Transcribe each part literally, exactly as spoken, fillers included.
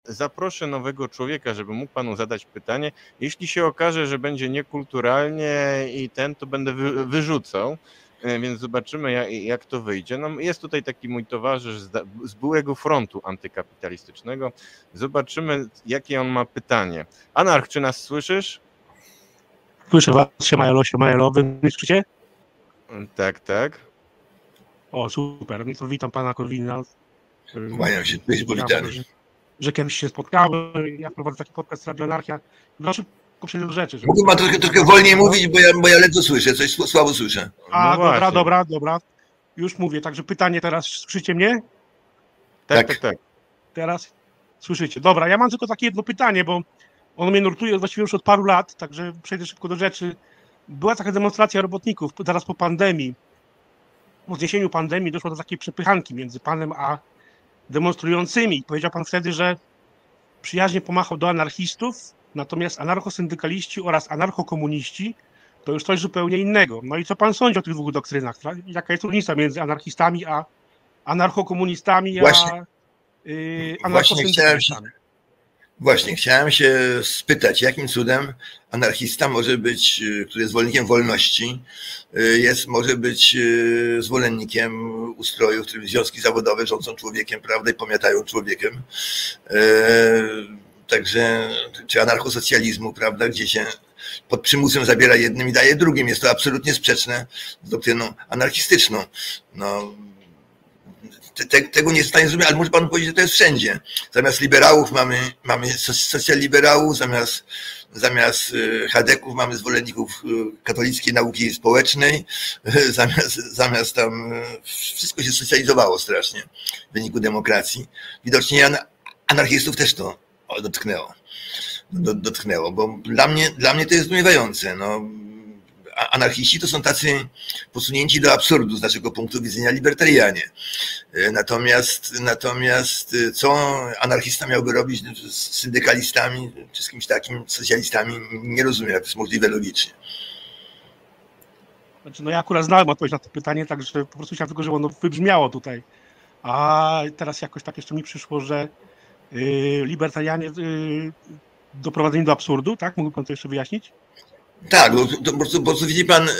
zaproszę nowego człowieka, żeby mógł panu zadać pytanie. Jeśli się okaże, że będzie niekulturalnie i ten, to będę wy, wyrzucał, więc zobaczymy, jak, jak to wyjdzie. No, jest tutaj taki mój towarzysz z, z byłego frontu antykapitalistycznego. Zobaczymy, jakie on ma pytanie. Anarch, czy nas słyszysz? Słyszę was, siemajelo, siemajelo, wy mnie słyszycie? Tak, tak. O, super, no to witam pana Korwina. Kłaniam się, byś powitany. Że, że kiedyś się spotkałem, ja prowadzę taki podcast Radio Anarchia. No szybko przejdę do rzeczy. Mógłby pan trochę, trochę wolniej mówić, bo ja, bo ja ledwo słyszę, coś słabo słyszę. A, no dobra, dobra, dobra. Już mówię, także pytanie teraz, słyszycie mnie? Tak, tak, tak, tak. Teraz słyszycie. Dobra, ja mam tylko takie jedno pytanie, bo ono mnie nurtuje właściwie już od paru lat, także przejdę szybko do rzeczy. Była taka demonstracja robotników zaraz po pandemii. Po zniesieniu pandemii doszło do takiej przepychanki między panem a demonstrującymi. Powiedział pan wtedy, że przyjaźnie pomachał do anarchistów, natomiast anarchosyndykaliści oraz anarchokomuniści to już coś zupełnie innego. No i co pan sądzi o tych dwóch doktrynach? Jaka jest różnica między anarchistami a anarchokomunistami, właśnie, a yy, anarchosyndykalistami? Właśnie, chciałem się spytać, jakim cudem anarchista może być, który jest zwolennikiem wolności, jest, może być zwolennikiem ustroju, w którym związki zawodowe rządzą człowiekiem, prawda, i pomiatają człowiekiem. Także, czy anarchosocjalizmu, prawda, gdzie się pod przymusem zabiera jednym i daje drugim. Jest to absolutnie sprzeczne z doktryną anarchistyczną. No, Te, tego nie jest w stanie zrozumieć, ale może pan powiedzieć, że to jest wszędzie. Zamiast liberałów mamy, mamy socjaliberałów, zamiast, zamiast chadeków mamy zwolenników katolickiej nauki społecznej, zamiast, zamiast tam wszystko się socjalizowało strasznie w wyniku demokracji. Widocznie anarchistów też to dotknęło, dotknęło, bo dla mnie, dla mnie to jest zdumiewające. No, anarchiści to są tacy posunięci do absurdu z naszego punktu widzenia libertarianie. Natomiast, natomiast co anarchista miałby robić z syndykalistami czy z kimś takim, socjalistami, nie rozumiem, jak to jest możliwe logicznie. Znaczy, no ja akurat znałem odpowiedź na to pytanie, także po prostu chciałem tylko, żeby ono wybrzmiało tutaj. A teraz jakoś tak jeszcze mi przyszło, że yy, libertarianie yy, doprowadzeni do absurdu, tak? Mógłby pan to jeszcze wyjaśnić? Tak, bo to po prostu, po prostu widzi pan,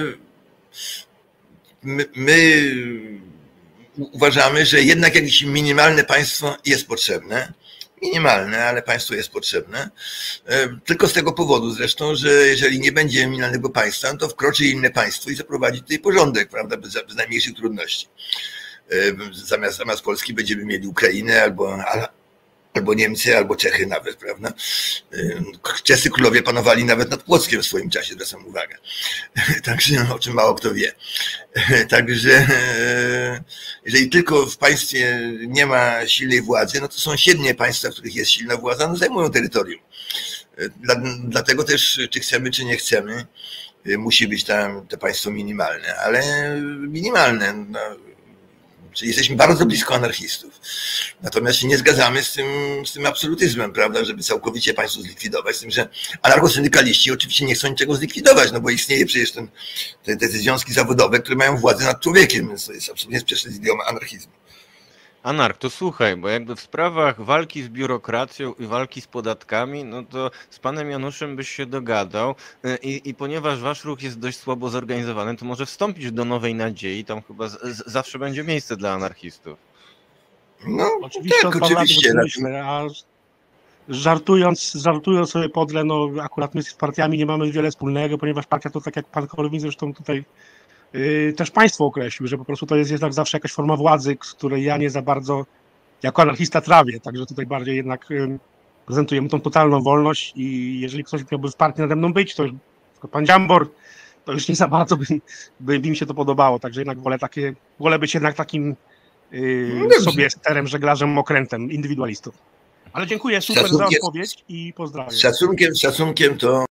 my, my uważamy, że jednak jakieś minimalne państwo jest potrzebne. Minimalne, ale państwo jest potrzebne. Tylko z tego powodu zresztą, że jeżeli nie będzie minimalnego państwa, to wkroczy inne państwo i zaprowadzi tutaj porządek, prawda, bez, bez najmniejszych trudności. Zamiast, zamiast Polski będziemy mieli Ukrainę albo albo Niemcy, albo Czechy nawet, prawda? Czescy królowie panowali nawet nad Płockiem w swoim czasie, zwracam uwagę. Także, o czym mało kto wie. Także, jeżeli tylko w państwie nie ma silnej władzy, no to sąsiednie państwa, w których jest silna władza, no zajmują terytorium. Dlatego też, czy chcemy, czy nie chcemy, musi być tam to państwo minimalne, ale minimalne, no, czyli jesteśmy bardzo blisko anarchistów. Natomiast się nie zgadzamy z tym, z tym absolutyzmem, prawda, żeby całkowicie państwo zlikwidować. Z tym, że anarchosyndykaliści oczywiście nie chcą niczego zlikwidować, no bo istnieje przecież ten, te, te związki zawodowe, które mają władzę nad człowiekiem, więc to jest absolutnie sprzeczne z ideą anarchizmu. Anarch, to słuchaj, bo jakby w sprawach walki z biurokracją i walki z podatkami, no to z panem Januszem byś się dogadał i, i ponieważ wasz ruch jest dość słabo zorganizowany, to może wstąpić do Nowej Nadziei, tam chyba z, z, zawsze będzie miejsce dla anarchistów. No, oczywiście, tak, oczywiście. Myślę, a żartując, żartując sobie podle, no akurat my z partiami nie mamy wiele wspólnego, ponieważ partia to, tak jak pan Korwin zresztą tutaj Yy, też państwo określił, że po prostu to jest jednak zawsze jakaś forma władzy, z której ja nie za bardzo jako anarchista trawię, także tutaj bardziej jednak yy, prezentujemy tą totalną wolność i jeżeli ktoś miałby w partii nade mną być, to już pan Dziambor, to już nie za bardzo by, by, by mi się to podobało, także jednak wolę takie, wolę być jednak takim yy, no sobie sterem, żeglarzem, okrętem, indywidualistą. Ale dziękuję super za odpowiedź i pozdrawiam. Z szacunkiem, z szacunkiem to